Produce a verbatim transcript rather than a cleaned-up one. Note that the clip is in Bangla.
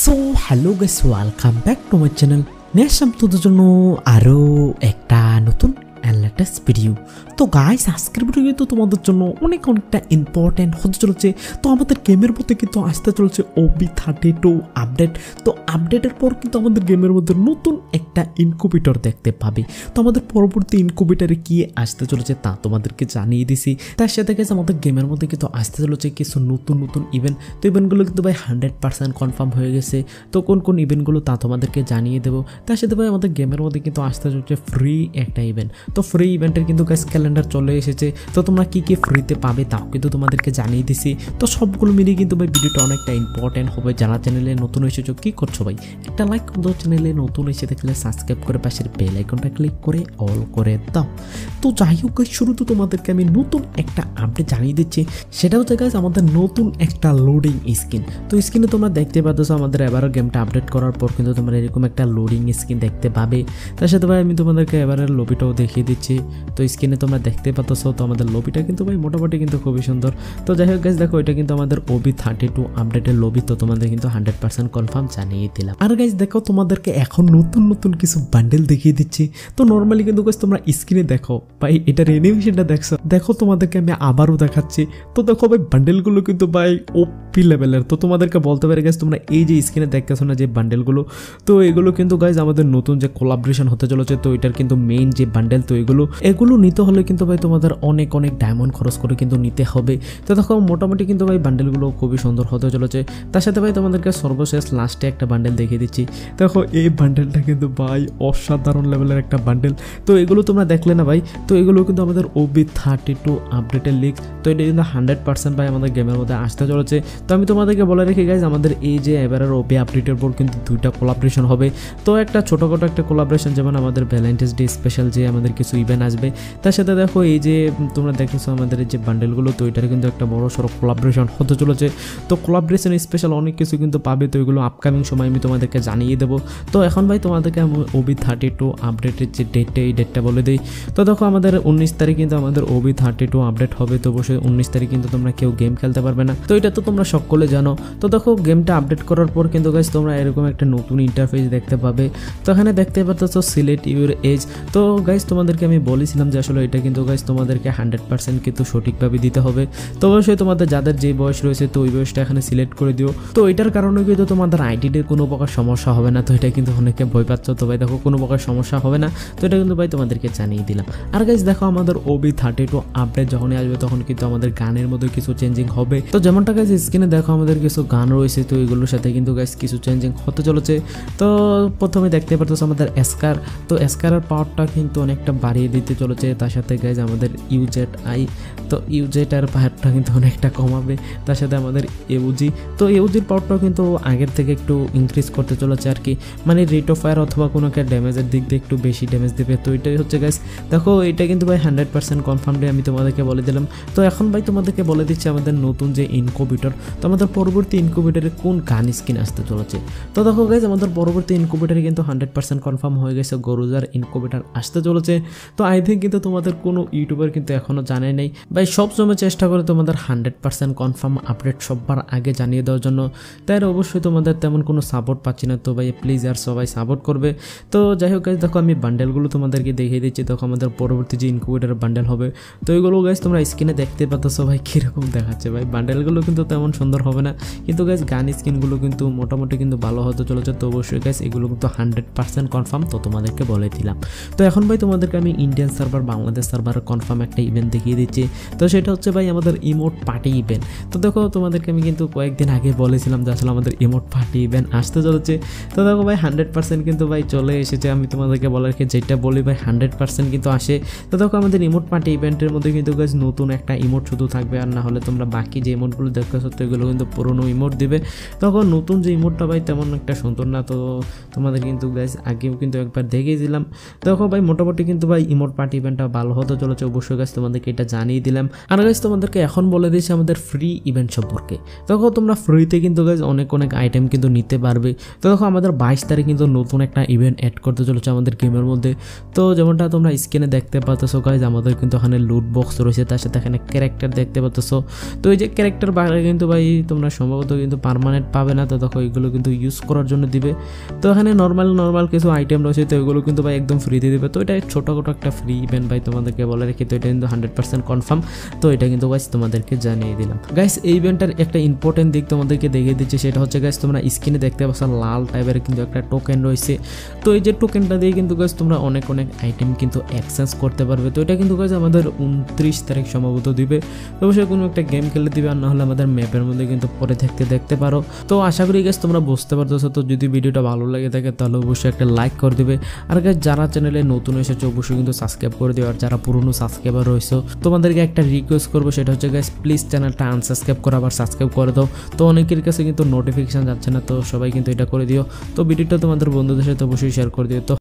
So hello guys, welcome back to my channel. নিয়ে আসলাম তোদের জন্য আরও একটা নতুন অ্যান্ড লেটেস্ট ভিডিও। তো গাইস, আজকের ভিডিও কিন্তু তোমাদের জন্য অনেক অনেকটা ইম্পর্টেন্ট হতে চলেছে। তো আমাদের গেমের মধ্যে কিন্তু আসতে চলেছে ওবি থার্টি টু আপডেট। তো আপডেটের পর কিন্তু আমাদের গেমের মধ্যে নতুন একটা ইনকুবেটর দেখতে পাবে। তো আমাদের পরবর্তী ইনকুবেটরে কি আসতে চলেছে তা তোমাদেরকে জানিয়ে দিছি। তার সাথে গেছে আমাদের গেমের মধ্যে কিন্তু আসতে চলেছে কিছু নতুন নতুন ইভেন্ট। তো ইভেন্টগুলো কিন্তু ভাই হান্ড্রেড পার্সেন্ট কনফার্ম হয়ে গেছে। তো কোন কোন ইভেন্টগুলো তা তোমাদেরকে জানিয়ে দেবো। তার সাথে ভাই আমাদের গেমের মধ্যে কিন্তু আসতে চলেছে ফ্রি একটা ইভেন্ট। তো ফ্রি ইভেন্টের কিন্তু গাইস ক্যালেন্ডার চলে এসেছে। তো তোমরা কি কি ফ্রিতে পাবে তাও কিন্তু তোমাদেরকে জানিয়ে দিছি। তো সবগুলো মিলিয়ে কিন্তু ভাই ভিডিওটা অনেকটা ইম্পর্টেন্ট হবে। যারা চ্যানেলে নতুন এসেছো কি করছো ভাই, একটা লাইক করো। চ্যানেলে নতুন এসে দেখলে সাবস্ক্রাইব করে পাশের বেল আইকনটা ক্লিক করে অল করে দাও। তো যাই হোক গাইস, শুরুতে তোমাদেরকে আমি নতুন একটা আপডেট জানিয়ে দিচ্ছি। সেটা হচ্ছে গাইস আমাদের নতুন একটা লোডিং স্ক্রিন। তো স্ক্রিনে তোমরা দেখতে পাচ্ছ আমাদের এবারও গেমটা আপডেট করার পর কিন্তু তোমরা এরকম একটা লোডিং স্ক্রিন দেখতে পাবে। তার সাথে ভাই আমি তোমাদেরকে এবারের লবিটাও দেখিয়ে দিচ্ছি। তো স্ক্রিনে তোমরা দেখতে পাচ্ছ, তো আমাদের লবিটা কিন্তু ভাই মোটামুটি কিন্তু খুবই সুন্দর। তো যাই হোক গাইস, দেখো এটা কিন্তু আমাদের ওবি থার্টি টু আপডেটের লবি। তো তোমাদের কিন্তু হান্ড্রেড পার্সেন্ট কনফার্ম জানিয়ে দিলাম। আর গাইস দেখো, তোমাদেরকে এখন নতুন নতুন কিছু বান্ডেল দেখিয়ে দিচ্ছি। তো নর্মালি কিন্তু গাইস তোমরা স্ক্রিনে দেখো ভাই, এটার অ্যানিমেশনটা দেখছো, দেখো তোমাদেরকে আমি আবারও দেখাচ্ছি। তো দেখো ভাই বান্ডেলগুলো কিন্তু ভাই ওপি লেভেলের। তো তোমাদেরকে বলতে পারি গাইস, তোমরা এই যে স্ক্রিনে দেখতেছো না যে বান্ডেলগুলো, তো এগুলো কিন্তু গাইস আমাদের নতুন যে কোলাবরেশন হতে চলেছে। তো এটার কিন্তু মেইন যে বান্ডেল, তো এগুলো এগুলো নিতে হলে কিন্তু ভাই তোমাদের অনেক অনেক ডায়মন্ড খরচ করে কিন্তু নিতে হবে। তো দেখো মোটামুটি কিন্তু ভাই বান্ডেলগুলো খুবই সুন্দর হতে চলেছে। তার সাথে ভাই তোমাদেরকে সর্বশেষ লাস্টে একটা বান্ডেল দেখিয়ে দিচ্ছি। দেখো এই বান্ডেলটা কিন্তু ভাই অসাধারণ লেভেলের একটা বান্ডেল। তো এগুলো তোমরা দেখলে না ভাই, তো এগুলো কিন্তু আমাদের ওবি থার্টি টু আপডেটের লিক। তো এটা কিন্তু হান্ড্রেড পার্সেন্ট ভাই আমাদের গেমের মধ্যে আসতে চলেছে। তো আমি তোমাদেরকে বলে রেখে গাইজ, আমাদের এই যে এবারের ওবি আপডেটের পর কিন্তু দুইটা কোলাবরেশন হবে। তো একটা ছোটোখাটো একটা কোলাবরেশন, যেমন আমাদের ভ্যালেন্টাইন্স ডে স্পেশাল যে আমাদের কিছু ইভেন্ট আসবে। তার সাথে দেখো এই যে তোমরা দেখতেছো আমাদের এই যে বান্ডেলগুলো, তো এটার কিন্তু একটা বড় সড়ো কোলাবরেশন হতে চলেছে। তো কোলাবরেশন স্পেশাল অনেক কিছু কিন্তু পাবে। তো এগুলো আপকামিং সময় আমি তোমাদেরকে জানিয়ে দেবো। তো এখন ভাই তোমাদেরকে আমি ওবি থার্টি টু আপডেটের যে ডেটটা, এই ডেটটা বলে দিই। তো দেখো আমাদের উনিশ তারিখ কিন্তু আমাদের ওবি থার্টি টু আপডেট হবে। তো অবশ্যই উনিশ তারিখ কিন্তু তোমরা কেউ গেম খেলতে পারবে না। তো এটা তো তোমরা সকলে জানো। তো দেখো গেমটা আপডেট করার পর কিন্তু গাইস তোমরা এরকম একটা নতুন ইন্টারফেস দেখতে পাবে। তো এখানে দেখতে পাচ্ছ সিলেক্ট ইউর এজ। তো গাইস তোমাদেরকে আমি বলেছিলাম যে আসলে এটা কিন্তু গাইস তোমাদেরকে হান্ড্রেড পার্সেন্ট কিন্তু সঠিকভাবে দিতে হবে। তো অবশ্যই তোমাদের যাদের যে বয়স রয়েছে, তো ওই বয়সটা এখানে সিলেক্ট করে দিও। তো এটার কারণে কিন্তু তোমাদের আইডিটির কোনো প্রকার সমস্যা হবে না। তো এটা কিন্তু অনেকে ভয় পাচ্ছ। তো ভাই দেখো কোনো প্রকার সমস্যা হবে না। তো এটা কিন্তু ভাই তোমাদেরকে জানিয়ে দিলাম। আর গাইস দেখো আমাদের ওবি থার্টি টু আপডেট যখনই আসবে তখন কিন্তু আমাদের গানের মধ্যে কিছু চেঞ্জিং হবে। তো যেমনটা গাইস স্ক্রিনে দেখো আমাদের কিছু গান রয়েছে। তো এগুলোর সাথে কিন্তু গাইস কিছু চেঞ্জিং হতে চলেছে। তো প্রথমে দেখতে পাচ্ছ আমাদের এসকার। তো এসকারের পাওয়ারটা কিন্তু অনেকটা বাড়িয়ে দিতে চলেছে। তার সাথে গাইস আমাদের ইউজেড আই, তো ইউজেড আর পাওয়ারটা কিন্তু অনেকটা কমাবে। তার সাথে আমাদের ইউজি, তো ইউজির পাওয়ারটাও কিন্তু আগের থেকে একটু ইনক্রিজ করতে চলেছে আর কি, মানে রেট অফ ফায়ার অথবা কোনো একটা ড্যামেজের দিক দিয়ে একটু বেশি ড্যামেজ দেবে। তো এটাই হচ্ছে গাইস, দেখো এটা কিন্তু ভাই হান্ড্রেড পার্সেন্ট কনফার্মলি আমি তোমাদেরকে বলে দিলাম। তো এখন ভাই তোমাদেরকে বলে দিচ্ছি আমাদের নতুন যে ইনকুবেটর, তো আমাদের পরবর্তী ইনকুবেটরে কোন গান স্কিন আসতে চলেছে। তো দেখো গাইস আমাদের পরবর্তী ইনকুবেটরে কিন্তু হান্ড্রেড পার্সেন্ট কনফার্ম হয়ে গেছে, গরুজার ইনকুবেটর আসতে চলেছে। তো আই থিঙ্ক কিন্তু তোমাদের কোনো ইউটিউবার কিন্তু এখনও জানে নেই ভাই। সব সময় চেষ্টা করে তোমাদের হান্ড্রেড পার্সেন্ট কনফার্ম আপডেট সবার আগে জানিয়ে দেওয়ার জন্য। তাই অবশ্যই তোমাদের তেমন কোনো সাপোর্ট পাচ্ছি না। তো ভাই প্লিজ আর সবাই সাপোর্ট করবে। তো যাই হোক গাইস দেখো আমি বান্ডেলগুলো তোমাদেরকে দেখিয়ে দিচ্ছি। দেখো আমাদের পরবর্তী যে ইনকুবেটর বান্ডেল হবে, তো এগুলো গাইস তোমরা স্ক্রিনে দেখতে পাচ্ছ ভাই কীরকম দেখাচ্ছে। ভাই বান্ডেলগুলো কিন্তু তেমন সুন্দর হবে না, কিন্তু গাইস গান স্কিনগুলো কিন্তু মোটামুটি কিন্তু ভালো হতে চলেছে। তো অবশ্যই গাইস এগুলো কিন্তু হান্ড্রেড পার্সেন্ট কনফার্ম, তো তোমাদেরকে বলে দিলাম। তো এখন ভাই তোমাদেরকে আমি ইন্ডিয়ান সার্ভার বাংলাদেশ সার্ভারের কনফার্ম একটা ইভেন্ট দেখিয়ে দিচ্ছি। তো সেটা হচ্ছে ভাই আমাদের ইমোট পার্টি ইভেন্ট। তো দেখো তোমাদেরকে আমি কিন্তু কয়েকদিন আগে বলেছিলাম যে আসলে আমাদের ইমোট পার্টি ইভেন্ট আসতে চলেছে। তো দেখো ভাই হান্ড্রেড পার্সেন্ট কিন্তু ভাই চলে এসেছে। আমি তোমাদেরকে বলার কি যেটা বলি ভাই হান্ড্রেড পার্সেন্ট কিন্তু আসে। তো দেখো আমাদের ইমোট পার্টি ইভেন্টের মধ্যে কিন্তু গাইস নতুন একটা ইমোট শুধু থাকবে, আর না হলে তোমরা বাকি যে ইমোটগুলো দেখতেছো তো এগুলো কিন্তু পুরোনো ইমোট দিবে। তখন নতুন যে ইমোটটা ভাই তেমন একটা সুন্দর না। তো তোমাদের কিন্তু গাইস আগেও কিন্তু একবার দেখিয়ে দিলাম। দেখো ভাই মোটামুটি কিন্তু ভাই ইমোট পার্টি ইভেন্টটা ভালো হতে চলেছে। অবশ্যই গাইস তোমাদেরকে এটা জানিয়ে দিলাম। আর গাইস তোমাদেরকে এখন বলে দিয়েছি আমাদের ফ্রি ইভেন্ট সম্পর্কে। দেখো তোমরা ফ্রিতে কিন্তু গাইস অনেক অনেক আইটেম কিন্তু নিতে পারবে। তো দেখো আমাদের বাইশ তারিখ কিন্তু নতুন একটা ইভেন্ট অ্যাড করতে চলেছে আমাদের গেমের মধ্যে। তো যেমনটা তোমরা স্ক্রিনে দেখতে পাচ্ছ গাইস আমাদের কিন্তু এখানে লুট বক্স রয়েছে, তার সাথে এখানে ক্যারেক্টার দেখতে পাচ্ছ। তো এই যে ক্যারেক্টার বাইরে কিন্তু ভাই ভাই তোমরা সম্ভবত কিন্তু পার্মানেন্ট পাবে না, তো দেখো এগুলো কিন্তু ইউজ করার জন্য দিবে। তো এখানে নর্মাল নর্মাল কিছু আইটেম রয়েছে, তো এগুলো কিন্তু ভাই একদম ফ্রিতে দিবে। তো এটা ছোটোখাটো একটা ফ্রি ইভেন্ট ভাই তোমাদেরকে বলে রেখে, তো এটা কিন্তু হান্ড্রেড পার্সেন্ট কনফার্ম। তো এটা কিন্তু গাইস তোমাদেরকে জানিয়ে দিলাম। গাইস এই ইভেন্টের একটা ইম্পর্টেন্ট দিক তোমাদেরকে দেখিয়ে দিচ্ছি, সেটা হচ্ছে গাইস তোমরা স্ক্রিনে দেখতে পাচ্ছ লাল টাইপের কিন্তু একটা টোকেন রয়েছে। তো এই যে টোকেনটা দিয়ে কিন্তু গাইস তোমরা অনেক অনেক আইটেম কিন্তু এক্সচেঞ্জ করতে পারবে। তো এটা কিন্তু গাইস আমাদের উনত্রিশ তারিখ সম্ভবত দিবে, তো অবশ্যই কোনো একটা গেম খেলে দিবে, আর না হলে আমাদের ম্যাপের মধ্যে কিন্তু পরে থাকতে দেখতে পারো। তো আশা করি গাইস তোমরা বুঝতে পারতেছো। তো যদি ভিডিওটা ভালো লাগে থাকে তাহলে অবশ্যই একটা লাইক করে দিবে, আর গাইস যারা চ্যানেলে নতুন এসেছে অবশ্যই কিন্তু সাবস্ক্রাইব করে দিও, আর যারা পুরনো সাবস্ক্রাইবার রয়েছে তোমাদেরকে একটা রিকোয়েস্ট করবো, সেটা হচ্ছে গাইস প্লিজ চ্যানেলটা আনসাবস্ক্রাইব করো আবার সাবস্ক্রাইব করে দাও। তো অনেকের কাছে কিন্তু নোটিফিকেশন যাচ্ছে না, তো সবাই কিন্তু এটা করে দিও। তো ভিডিওটা তোমাদের বন্ধুদের সাথে অবশ্যই শেয়ার করে দিও। তো